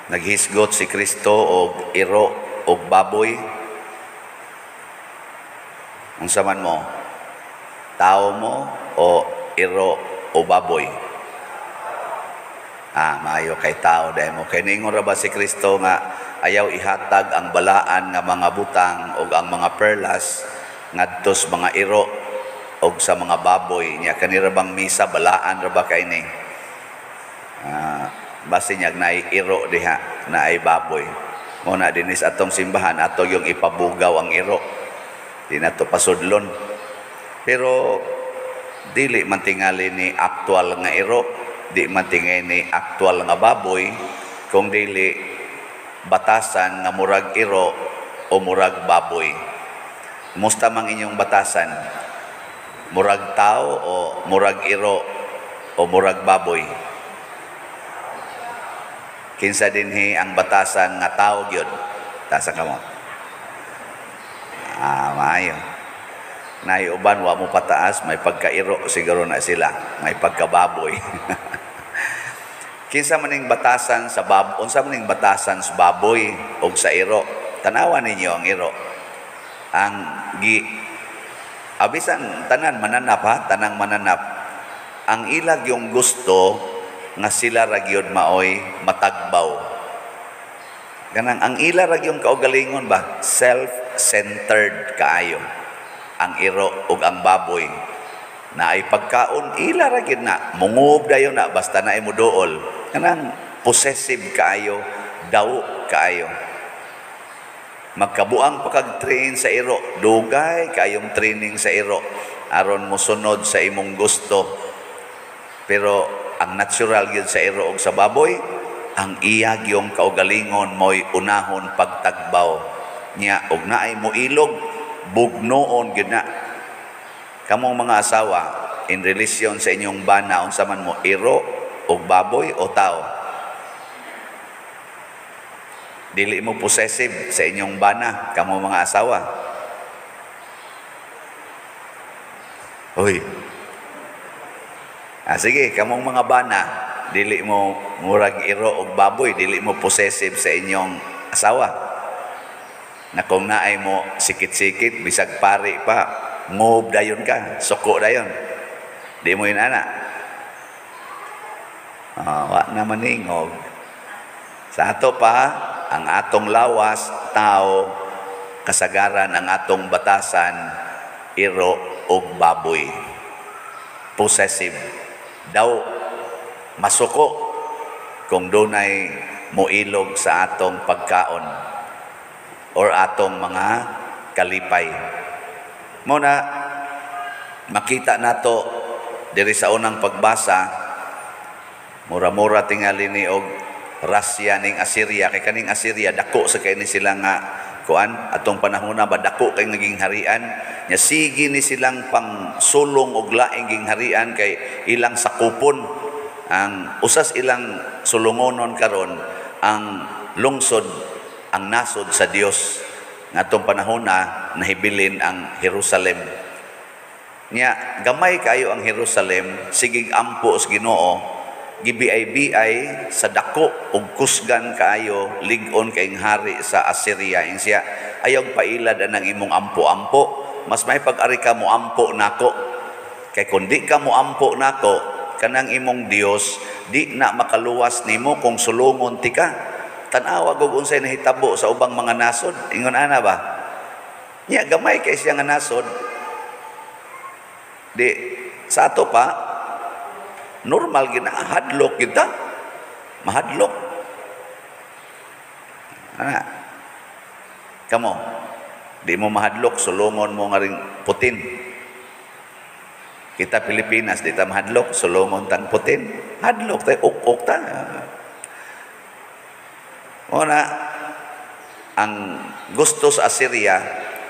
Naghisgot si Kristo og iro og baboy. Unsa man mo? Tao mo o iro o baboy? Maayo kay tao dahil mo. Kay ningon ra ba si Kristo nga ayaw ihatag ang balaan nga mga butang o ang mga perlas ngadtos mga iro o sa mga baboy niya. Kanira bang misa balaan ra ba kay ni? Basi niya na iro diha na ay baboy. Muna dinis atong simbahan ato yung ipabugaw ang iro. Di na to pasudlon. Pero dili man tingali ni aktual nga iro, di man tingali ni aktual nga baboy, kung dili batasan nga murag iro o murag baboy. Musta mang inyong batasan? Murag tao o murag iro o murag baboy? Kinsa dinhi ang batasan nga tao gyud? Tasa ka mo. Maayo. Nay uban wa mo pataas, may pagkairo siguro na sila, may pagkababoy. Kinsa maning batasan sa unsa maning batasan sa baboy o sa iro? Tanawan ninyo ang iro. Ang abisan tanan mananap ha, tanang mananap. Ang ilag yung gusto nga sila ragyod maoy matagbaw. Ganang ang ila ragyong kaugalingon ba? Self-centered kaayo. Ang iro ug ang baboy na ay pagkaon ila ragyod na mungub dayon na basta na imo duol. Kanang possessive kaayo, daw kaayo. Magkabuang pagag-train sa iro, dugay kayong training sa iro aron mosunod sa imong gusto. Pero ang natural gyud sa iro ug sa baboy, ang iyag yung kaugalingon mo'y unahon pagtagbaw niya ug naay mo ilog bugnoon gyud na. Kamong mga asawa in relasyon sa inyong bana unsa man mo, iro ug baboy o tao? Dili mo possessive sa inyong bana kamong mga asawa? Uy. Sige, kamong mga bana, dili mo murag iro og baboy, dili mo possessive sa inyong asawa. Na kung naay mo sikit-sikit, bisag pari pa, ngob dayon ka, suko dayon. Di mo yun ana. Wa na maningog. Sa ato pa, ang atong lawas, tao, kasagaran ang atong batasan, iro og baboy. Possessive. Daw masuko kung dunay moilog sa atong pagkaon or atong mga kalipay. Muna makita nato diri sa unang pagbasa, mura-mura tingali ni og rasya ning Assyria. Kay kaning Assyria dako sa kay ni sila nga kuan atong panahon na ba dako kay naging harian nya, sige ni silang pang sulong og laing ging harian kay ilang sakupon ang usas ilang sulungonon karon ang lungsod, ang nasod sa Dios nga atong panahon na nahibilin ang Jerusalem nya. Gamay kayo ang Jerusalem, sigig ampo sa Ginoo, gibiay-biay sa dako ug kusgan kaayo lig-on kay hari sa Assyria. Ing siya ayaw pailad anang imong ampo-ampo, mas may pag-ari ka mo ampo nako. Kay kun di ka mo ampo nako, kanang imong Dios di na makaluwas nimo kung sulungon ti ka. Tan-awa gug unsay nahitabo sa ubang mga nasod. Ingon ana ba? Nya gamay kay siya nga nasod. Di sa ato pa normal gina hadlok kita. Mahadlok. Ana. Kamo di mo mahadlok, sulungon mo nga ring Putin. Kita Pilipinas, di ta mahadlok, sulungon tang Putin. Hadlok tayo, uk-uk ta. Una, ang gusto sa Assyria,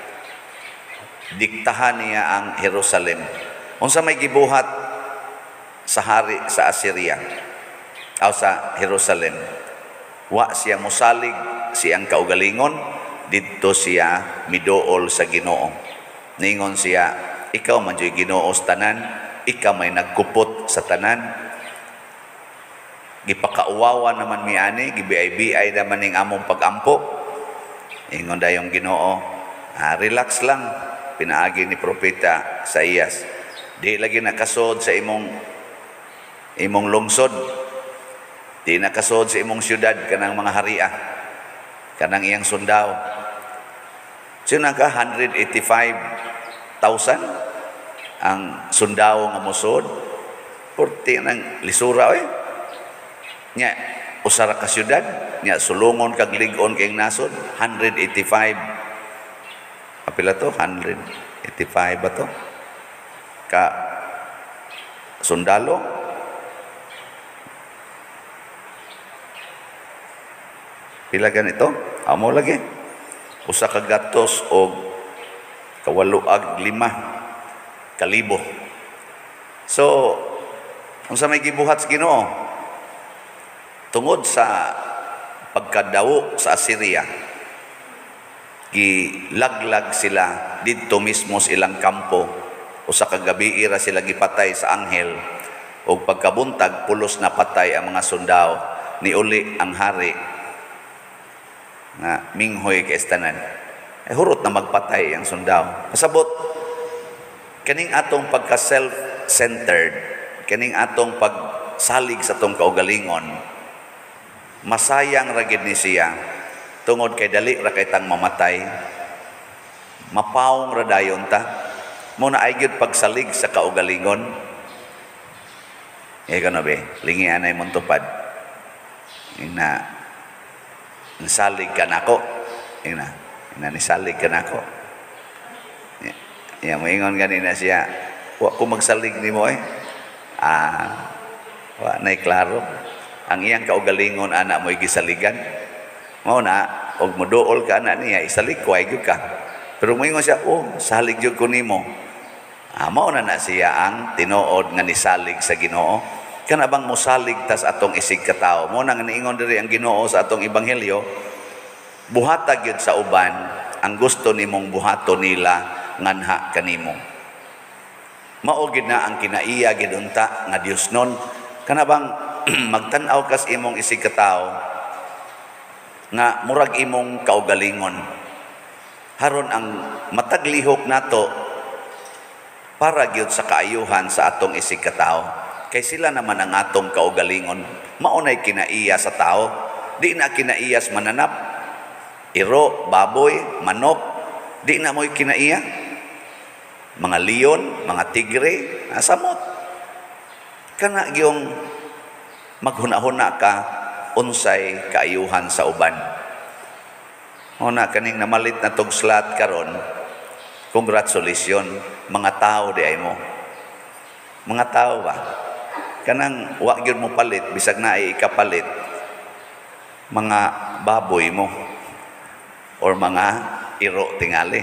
diktahan niya ang Jerusalem. Unsa may gibuhat sa hari sa Assyria, o sa Jerusalem, wa siya musalig siyang kaugalingon, didto siya miduol sa Ginoo. Ningon siya, ikaw man jud Ginoo sa tanan, ikaw may nagkupot sa tanan. gipakauwawa naman mi ani, gibiay-biay naman ning among pagampo. Ingon dayong Ginoo, relax lang, pinaagi ni propeta Isaías. Di lagi nakasod sa imong lungsod. Di nakasod sa imong syudad kanang mga haria, kanang iyang sundao. Sino ka 185,000 ang sundao nga mosod. Porti nang lisura oy. Nya usara ka syudad, nya sulungon kag lig-on kay nasod 185. Apila to? 185 ba to? Ka sundalo. Pila ganito? Amo lagi. Usa ka gatos og kawaluag 5 kalibo. So, unsa may gibuhat sa Ginoo? Tungod sa pagkadawo sa Assyria, gilaglag sila didto mismo sa ilang kampo. Usa ka gabi ira sila gipatay sa anghel, og pagkabuntag pulos na patay ang mga sundao. Niuli ang hari nga minghoy kay tanan. Hurot na magpatay ang sundao. Pasabot kaning atong pagka self-centered, kaning atong pagsalig sa atong kaugalingon, masayang ra gid ni siya tungod kay dali ra kay tang mamatay. Mapawong ra dayon ta. Mo na ay gyud pagsalig sa kaugalingon. Kano be, lingi anay mong tupad. Nisalig ka nako. Nisalig ka nako. Moingon ganina siya, wa ko magsalig nimo eh. Wa nay klaro. Ang iyang kaugalingon ana mo'y gisaligan. Mao na og moduol ka ana niya isalig ko ay gyud ka. Pero moingon siya, salig gyud ko nimo. Mao na siya ang tinuod nga nisalig sa Ginoo. Kana bang mosalig tas atong isig ka tawo. Mo nang niingon diri ang Ginoo sa atong ebanghelyo, buhatag gyud sa uban ang gusto nimong buhaton nila nganha kanimo. Mao gid na ang kinaiya gid unta nga Dios nun. Kana bang magtan-aw kas imong isig ka tawo nga murag imong kaugalingon. Haron ang mataglihok nato para gyud sa kaayuhan sa atong isig ka tawo. Kay sila naman ang atong kaugalingon. Maunay kinaiya sa tao. Di na kinaiyas mananap. Iro, baboy, manok. Di na mo'y kinaiya. Mga leon, mga tigre, samot. Kana yung maghuna-huna ka unsay kaayuhan sa uban. Una kaning namalit na tugslat karon. Congratulations, mga tao di ay mo. Mga tao ba? Kanang wa gyud mo palit bisag na ay ikapalit mga baboy mo or mga iro tingali.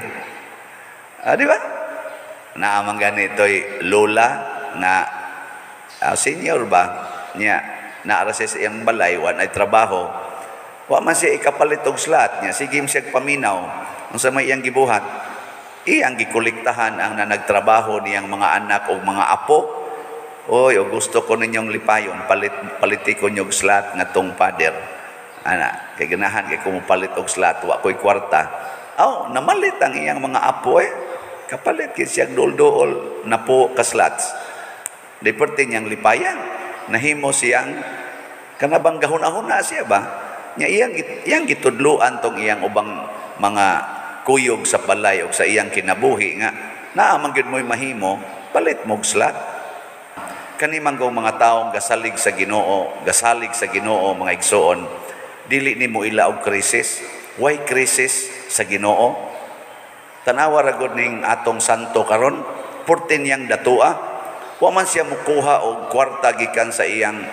Di ba? Naamang ganito'y lola na senior ba niya naara sa iyang balay wan ay trabaho. Wa man siya ikapalit og slot niya, sige siya paminaw unsa may iyang gibuhat. Iyang gikolektahan ang nanagtrabaho niyang mga anak o mga apo. Oy, gusto ko ninyong lipayon, paliti ko nyog slot nga tong pader. Ana, kay ganahan kay kumupalit og slot, wa ko'y kwarta. Namalit ang iyang mga apo kapalit kay siya dol-dol na po ka slots. Di perti niyang lipayan, nahimo siyang kanabang gahuna-huna siya ba? Iyang gitudluan tong iyang ubang mga kuyog sa balay o sa iyang kinabuhi nga naamang gyud mo'y mahimo palit mog slot. Kani manggong mga taong gasalig sa Ginoo mga igsoon, dili nimo ila og krisis. Why krisis sa Ginoo? Tanawa ra gud ning atong santo karon, 14 yang datua. Wa man siya mukuha og kwarta gikan sa iyang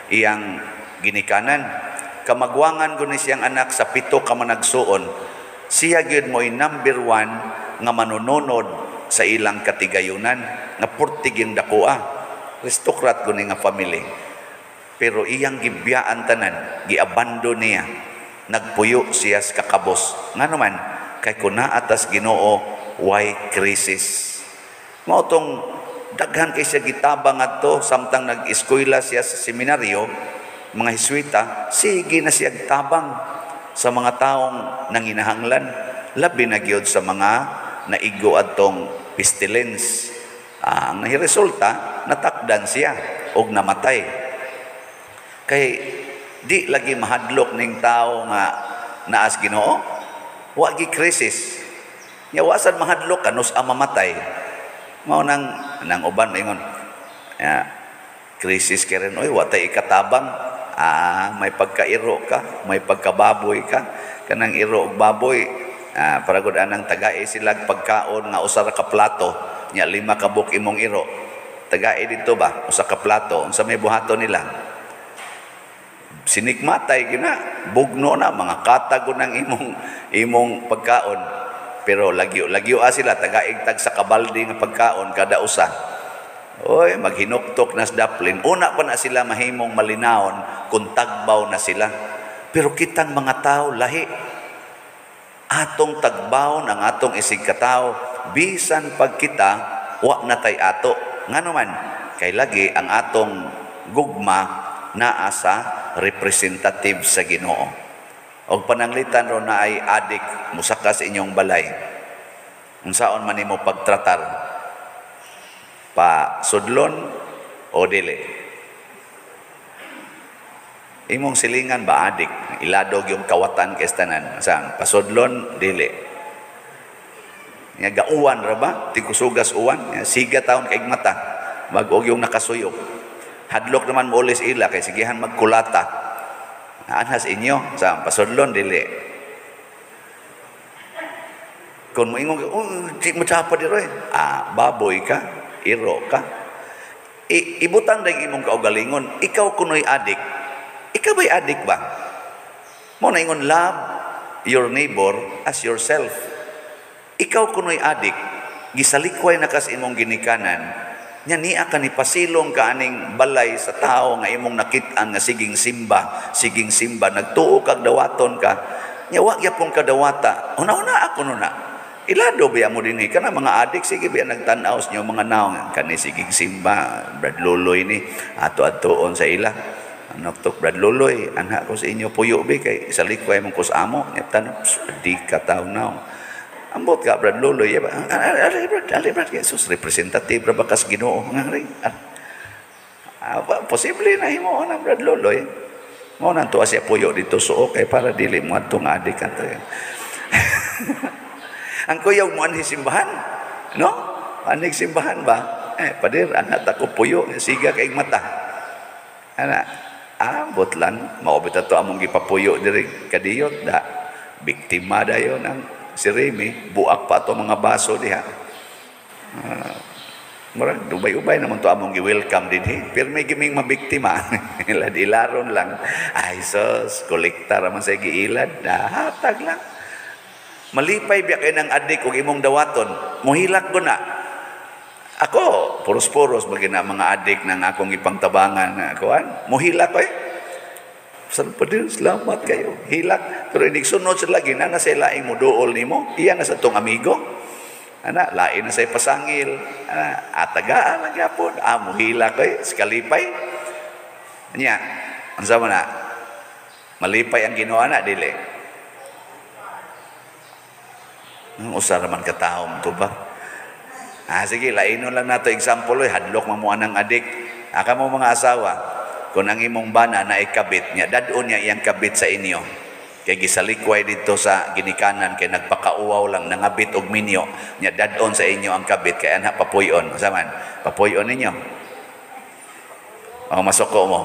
ginikanan. Kamagwangan gud ni siyang anak sa 7 ka managsuon. Siya gyud mo'y number 1 nga manununod sa ilang katigayunan nga 40 gyud dakuha. Aristokrat ko nga family. Pero iyang gibiyaan tanan, giabando niya. Nagpuyo siya sa kakabos. Nga naman, kay kuna atas Ginoo, why crisis? Mao tong daghan kay siya gitabang adto samtang nag-eskwela siya sa seminaryo, mga Hiswita, sige na siya tabang sa mga taong nanginahanglan, labi na gyud sa mga naigo adtong pestilence. Ang resulta, natakdan siya og namatay. Kay di lagi mahadlok ning tao nga naas Ginoo, wa gi krisis. Nya wasan mahadlok kanus ang mamatay. Mao nang uban maingon, krisis keren oy, wa tay ikatabang. May pagkairo ka, may pagkababoy ka, kanang iro og baboy, para gud anang tagai sila pagkaon nga usa ra ka plato, nya 5 ka buk imong iro. Tagai dito ba usa ka plato, unsa may buhaton nila? Sinikmatay gina, bugno na mga katago ng imong pagkaon. Pero lagyo sila tagaig tag sa kabaldi nga pagkaon kada usa. Oy, maghinuktok na sa daplin. Una pa na sila mahimong malinawon kung tagbaw na sila. Pero kitang mga tao lahi. Atong tagbaw ang atong isig katao, bisan pag kita wa na tay ato. Ngano man kay lagi ang atong gugma naa sa representative sa Ginoo. Og pananglitan ro na ay adik musaka sa inyong balay. Unsaon man nimo pagtratar? Pa sudlon o dili? Imong silingan ba adik? Iladog yung kawatan kay tanan. Saan? Pasudlon dili. Nga gauwan ra ba? Tigusugas uwan. Siga taon kay mata. Mag-og yung nakasuyok. Hadlok naman mo ulis ila kay sigihan magkulata. Anhas inyo? Saan? Pasudlon dili. Kung moingon di mo tsapa diro baboy ka. Iro ka. Ibutang dahil imong kaugalingon, ikaw kuno'y adik. Ikaw ba'y adik ba? Mo na ingon, love your neighbor as yourself. Ikaw kuno'y adik, gisalikway na kas imong ginikanan, nya niya ka ni pasilong ka aning balay sa tao nga imong nakitaan nga siging simba, nagtuo kag dawaton ka, nya wag yapon ka dawata, una ako nuna. Ilado biya mo din kana mga adik sige biya nagtan-aw niyo mga naong kani sigig simba Brad Luloy ni ato-atoon sa ila anok Brad Luloy anha ko sa inyo puyo bi kay sa likway mong kusamo tan di ka taw naw ambot ka Brad Luloy ba ali Brad Jesus representative ra bakas Ginoo ngari posible na himo na Brad Luloy mo nang tuwa siya puyo dito suok kay para dili mo atong adik kanto ang kuyaw mo anhi simbahan, no? Anig simbahan ba? Padir, anak ako puyo, siga kay mata. Anak, ambot lang, maubit ato among gipapuyo diri kadiyot, biktima dayon ang si Remy, buak pa ato mga baso diha. Murag, ubay-ubay naman to among gi-welcome din, pero may giming mabiktima. Ilad-ilaron lang. Ay, sos, kolekta raman sa giilad, hatag lang. Malipay biya kay ng adik ug imong dawaton, muhilak ko na. Ako, puros-puros bagina mga adik nang akong ipangtabangan na kuan. Muhilak ko San Padir, salamat kayo. Hilak, pero inig sunod sa lagi na sa laing mo duol nimo. Iya na sa tong amigo. Ana, lain na sa pasangil. Atagaan lang yapon. Muhilak ko skalipay. Nya, unsa man na? Malipay ang ginawa na dili. Usara man kataom to ba? Sige, lainon lang nato example hadlok mo anang adik. Aka mo mga asawa, kung ang imong bana na ikabit niya, dadon niya iyang kabit sa inyo. Kay gisalikway dito sa ginikanan kay nagpakauwaw lang nangabit og minyo, niya dadon sa inyo ang kabit kay anha papuyon. Saman, papuyon ninyo. O masuko mo.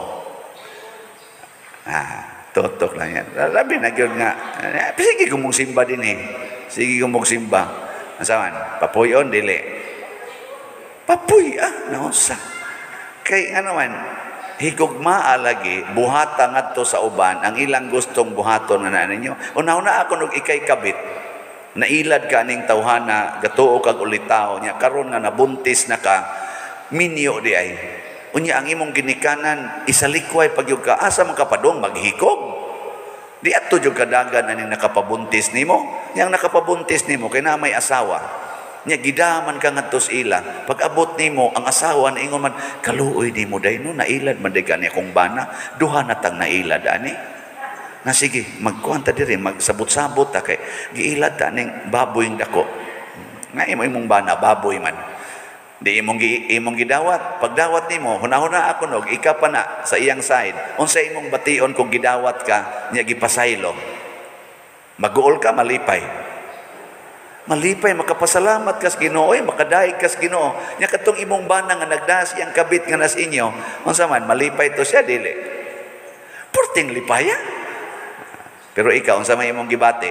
Totok lang yan. Labi na gyud nga. Sige kumong simba din Sige kung magsimba. Nasaman? Papuyon, dili. Papuy, nausa. Kay ano man, higugmaa lagi, buhata nga to sa uban, ang ilang gustong buhaton na ninyo. Una-una ako nung ikay kabit, nailad ka ning tawhana, gatuo kag ulitaw niya, karon nga nabuntis na ka, minyo di ay. Unya ang imong ginikanan, isalikway pag yung ka, asa man kapadong, maghikog. Di ato yung kadagan na nakapabuntis nimo. Yang nakapabuntis nimo, kaya na may asawa. Nya gidaman ka ngadto sa ila. Pag abot nimo ang asawa na ingon man, kaluoy nimo dayno nailad man day kani akong bana, duha na tang nailad ani. Na sige, magkuhan ta diri, magsabot-sabot ta kay giilad ta ning baboy ng dako. Nga imong bana baboy man. Di imong gidawat. Pagdawat nimo, hunahuna ako nog ika pa na sa iyang side. Unsa imong bation kung gidawat ka nya gipasaylo? Maguol ka, malipay. Malipay, makapasalamat kas Ginoo, makadaig kas Ginoo. Nya katong imong bana nga nagdas iyang kabit nga nas inyo, unsa man malipay to siya dili. Purting lipaya. Pero ikaw, unsa may imong gibati?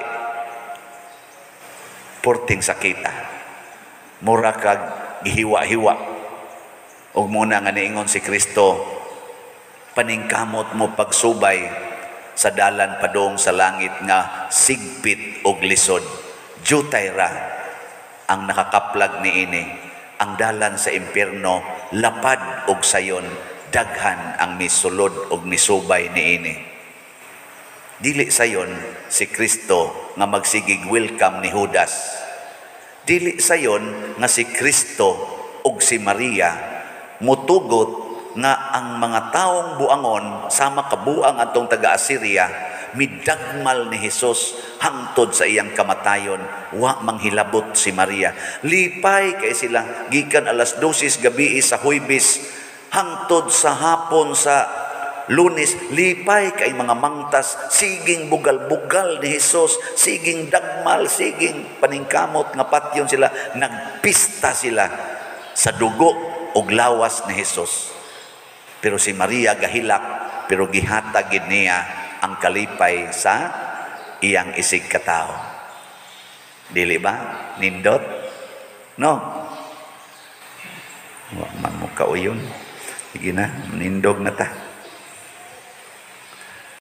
Purting sakita. Mura kag gihiwa-hiwa. Ug muna nga niingon si Kristo, paningkamot mo pagsubay sa dalan padong sa langit nga sigpit og lisod. Jutay ra ang nakakaplag niini. Ang dalan sa impierno lapad og sayon, daghan ang misulod og misubay niini. Dili sayon si Kristo nga magsigig welcome ni Judas. Dili sayon nga si Kristo ug si Maria mutugot nga ang mga taong buangon sama kabuang atong taga-Assyria midagmal ni Hesus hangtod sa iyang kamatayon, wa manghilabot si Maria. Lipay kay sila gikan alas 12 gabi sa Huwebes hangtod sa hapon sa Lunes, lipay kay mga mangtas, siging bugal-bugal ni Hesus, siging dagmal, siging paningkamot nga patyon sila, nagpista sila sa dugo ug lawas ni Hesus. Pero si Maria gahilak, pero gihatag gid niya ang kalipay sa iyang isig katao. Dili ba? Nindot? No. Wa man mo kauyon. Sige na, nindog na ta.